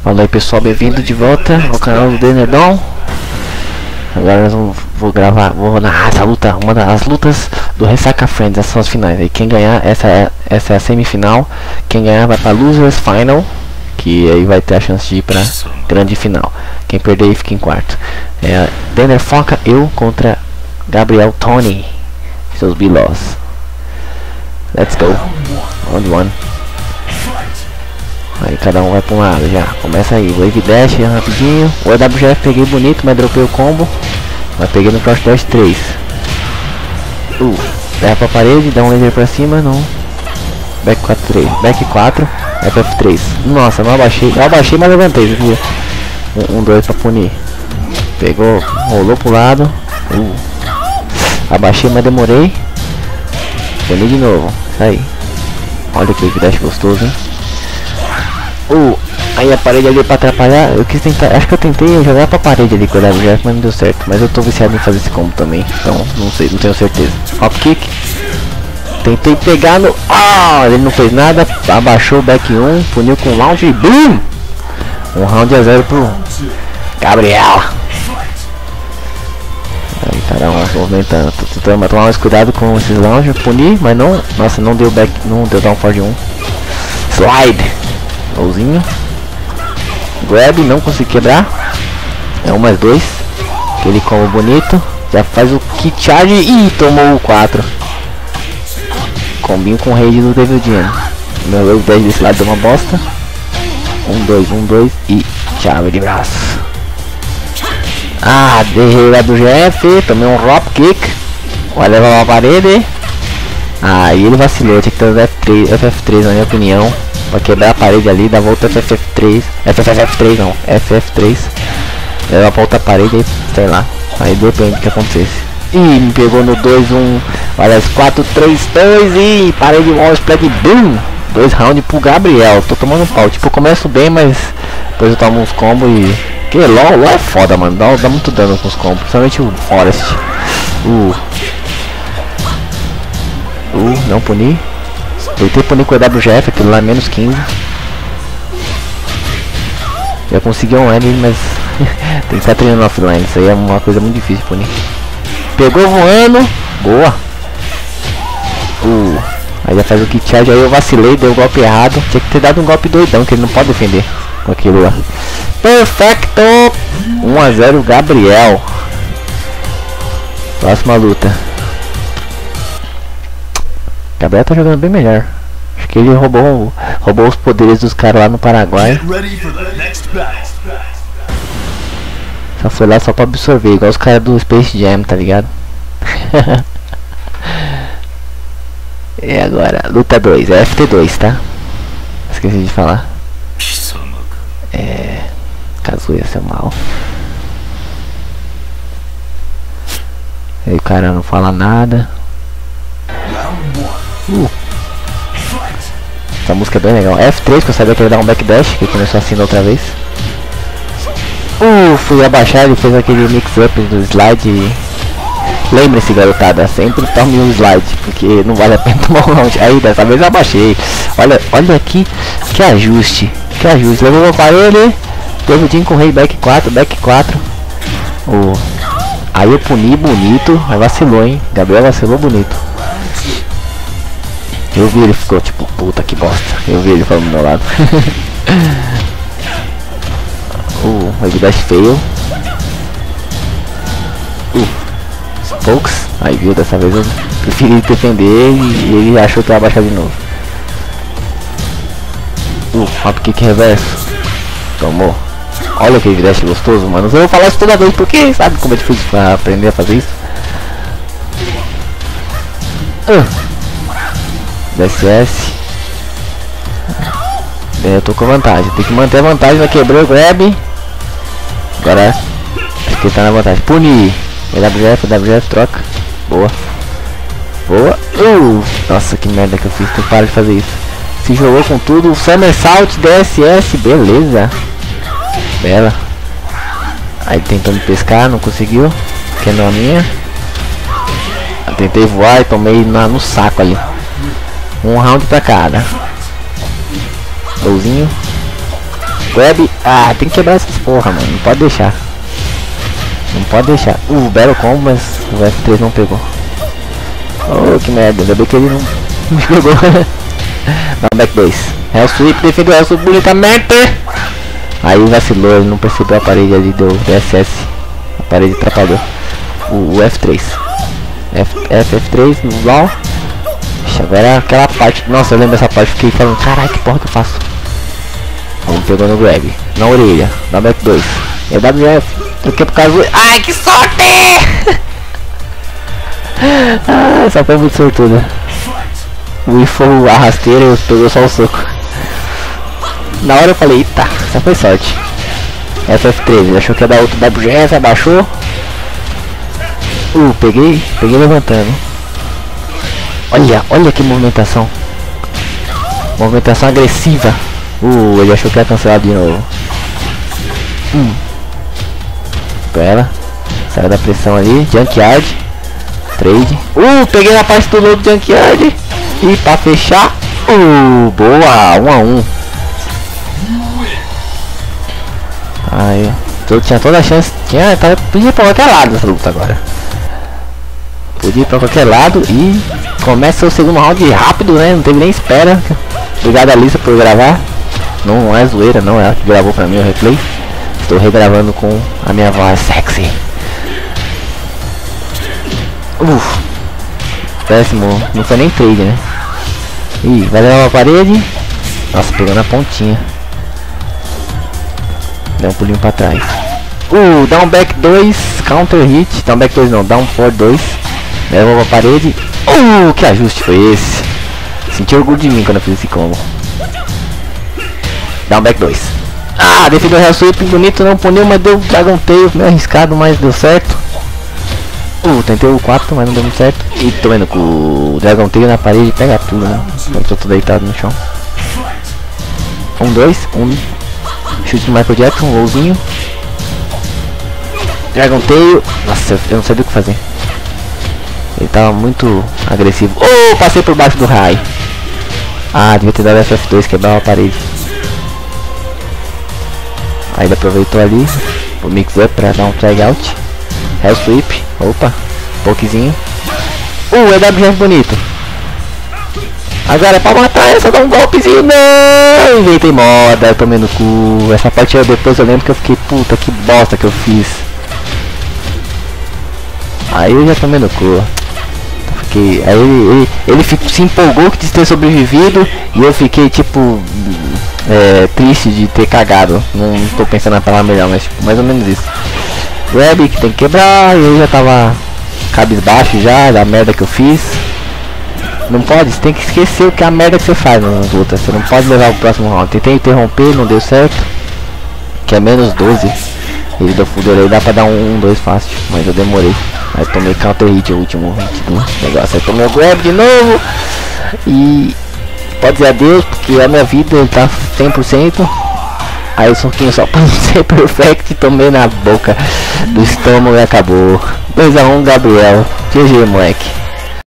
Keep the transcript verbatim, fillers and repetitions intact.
Fala aí pessoal, bem-vindo de volta ao canal do Denerdon. Agora nós vamos, vou gravar, vou narrar essa luta, uma das lutas do Ressaca Friends, essas são as finais. Aí quem ganhar, essa é, essa é a semifinal. Quem ganhar vai pra Losers Final, que aí vai ter a chance de ir pra grande final. Quem perder fica em quarto. É Denner Foca, eu contra Gabriel Tony, seus bilós. Let's go. Round one. Aí cada um vai pra um lado já. Começa aí, Wave Dash rapidinho. O E W G F peguei bonito, mas dropei o combo. Mas peguei no Cross Dash três. Uh, leva pra parede, dá um laser pra cima, não. Back quatro três. Back quatro, F F três. Nossa, não abaixei. Eu abaixei, mas levantei, viu? Um dois pra punir. Pegou, rolou pro lado. Uh. Abaixei, mas demorei. Puni de novo. Isso aí. Olha que Wave Dash gostoso, hein? Uh, aí a parede ali pra atrapalhar, eu quis tentar, acho que eu tentei jogar pra parede ali com o W G F, mas não deu certo. Mas eu tô viciado em fazer esse combo também, então não sei, não tenho certeza. Hop kick, tentei pegar no... Ah, ele não fez nada, abaixou o back um, puniu com launch e BOOM! Um round a zero pro Gabriel. Aí cada um se movimentando, tô tentando tomar mais cuidado com esses launch, punir, mas não, nossa, não deu back, não deu down for um. Slide! Golzinho. Grab, não consegui quebrar. É um mais dois. Aquele combo bonito. Já faz o kit charge e tomou o quatro. Combinho com o raid do Devil Jam. Meu Wave dez desse lado deu uma bosta. Um, dois, um, dois e chave de braço. Ah, derrei lá do G F. Tomei um drop kick. Vai levar uma parede. Ah, e ele vacilou. Tinha que ter o F três, F F três na minha opinião. Pra quebrar a parede ali, dá volta F F três, F F três não, F F três. Leva pra outra parede aí, sei lá. Aí depende do que acontecesse. Ih, me pegou no dois um, olha, quatro três dois e parede wall splag, boom! Dois rounds pro Gabriel, tô tomando um pau. Tipo, eu começo bem, mas depois eu tomo uns combos e... Que LOL, LOL é foda, mano, dá, dá muito dano com os combos, principalmente o Forest. Uh. Uh, não puni. Tentei punir com o E W G F, aquilo lá é menos quinze. Já consegui um L, mas tem que estar treinando offline. Isso aí é uma coisa muito difícil de punir. Pegou voando. Boa. Uh, aí já faz o kit charge. Aí eu vacilei, deu o golpe errado. Tinha que ter dado um golpe doidão, que ele não pode defender com aquilo lá. Perfecto. um a zero Gabriel. Próxima luta. Gabriel tá jogando bem melhor. Acho que ele roubou, roubou os poderes dos caras lá no Paraguai. Só foi lá só pra absorver, igual os caras do Space Jam, tá ligado? E agora, luta dois, é F T dois, tá? Esqueci de falar. É... Kazuya, seu mal. Aí o cara não fala nada. Uh. Essa música é bem legal. F três, que eu sabia que ele ia dar um backdash, que ele começou assim da outra vez. Uh, fui abaixar, ele fez aquele mix-up do slide. E... Lembre-se, garotada, sempre tome um slide, porque não vale a pena tomar um round. Aí, dessa vez eu abaixei. Olha, olha aqui, que ajuste. Que ajuste. Levou o aparelho, teve o Jim com rei back quatro, back quatro. Uh. Aí eu puni bonito, mas vacilou, hein. Gabriel vacilou bonito. Eu vi ele ficou tipo, puta que bosta. Eu vi ele falando do meu lado. Uh, Wave Dash fail. Uh, Folks. Aí viu, dessa vez eu preferi defender e ele achou que ia abaixar de novo. Uh, hop kick reverso. Tomou. Olha que Wave Dash gostoso, mano. Eu vou falar isso toda vez porque sabe como é difícil pra aprender a fazer isso. Uh. D S S. Bem, eu tô com vantagem. Tem que manter a vantagem. Vai quebrar o grab. Agora acho que tá na vantagem. Punir. E W F, W F, troca. Boa. Boa. Uh, nossa, que merda que eu fiz. Tem que parar de fazer isso. Se jogou com tudo. Somersault, D S S. Beleza. Bela. Aí tentando pescar, não conseguiu. Que não é a minha. Eu tentei voar e tomei na, no saco ali. Um round pra cada. Golzinho. Grab. Ah, tem que quebrar essas porra, mano. Não pode deixar. Não pode deixar. Uh, Battle Combo, mas o F três não pegou. Oh, que merda. Ainda bem que ele não me pegou. Dá um back dois. Hell Sweep, defendeu o Hell Sweep bonitamente. Aí vacilou, ele não percebeu a parede ali, deu D S S. A parede atrapalhou. O, o F três. F, F, F três no LOL. Agora é aquela parte. Nossa, eu lembro dessa parte. Fiquei falando, caralho, que porra que eu faço? Ele pegou no grab. Na orelha. Na back dois. E W F. Troquei por causa do. Ai, que sorte! Ah, essa foi muito sortuda. O I foi a rasteira e pegou só o soco. Na hora eu falei, eita, essa foi sorte. F F três, ele achou que ia dar outro W G S, abaixou. Uh, peguei, peguei levantando. Olha, olha que movimentação. Movimentação agressiva. Uh, ele achou que ia cancelar de novo. Hum. Pera. Saiu da pressão ali. Junkyard. Trade. Uh, peguei na parte do lobo Junkyard. E pra fechar. Uh, boa. Um a um. Aí, eu tinha toda a chance. Tinha, tava, podia ir pra qualquer lado essa luta agora. Podia ir pra qualquer lado e começa o segundo round rápido, né? Não teve nem espera. Obrigado, Alissa, por gravar. Não, não é zoeira, não. Ela que gravou pra mim o replay. Estou regravando com a minha voz sexy. Uff. Péssimo. Não foi nem trade, né? Ih, vai levar uma parede. Nossa, pegou na pontinha. Deu um pulinho pra trás. Uh, down back dois. Counter hit. Down back dois não, down four dois. Levou pra parede. Uh, que ajuste foi esse? Senti orgulho de mim quando eu fiz esse combo. Down back dois. Ah, defendeu o Hell Sweep bonito, não puniu, mas deu Dragon Tail, meio arriscado, mas deu certo. Uh, tentei o quatro, mas não deu muito certo. E tô vendo com o Dragon Tail na parede, pega tudo, né? Eu tô todo deitado no chão. Um, dois, um. Chute de Michael Jackson, um golzinho. Dragon Tail. Nossa, eu não sabia o que fazer. Ele tava muito agressivo. Oh, passei por baixo do raio. Ah, devia ter dado F F dois, quebrar a parede. Aí ele aproveitou ali o mix up pra dar um tag out. Hell Sweep. Opa, pokezinho. Uh, é W G F bonito. Agora é pra matar essa, dá um golpezinho. Não, inventei moda, tomei no cu. Essa parte eu, depois eu lembro que eu fiquei, puta, que bosta que eu fiz. Aí eu já tomei no cu. Fiquei, aí ele, ele, ele fico, se empolgou de ter sobrevivido. E eu fiquei tipo é, triste de ter cagado. Não tô pensando na palavra melhor, mas tipo, mais ou menos isso. Grab que tem que quebrar. E eu já tava cabisbaixo já da merda que eu fiz. Não pode, você tem que esquecer o que é a merda que você faz nas lutas. Você não pode levar o próximo round. Tentei interromper, não deu certo. Que é menos doze. Ele deu fudor aí, dá pra dar um, um, dois fácil. Mas eu demorei. Aí tomei counter hit, o último hit do negócio. Aí tomei o grab de novo. E pode dizer adeus, porque a minha vida ele tá cem por cento. Aí o soquinho só pra não ser perfect. Tomei na boca do estômago e acabou. dois a um Gabriel. G G, moleque.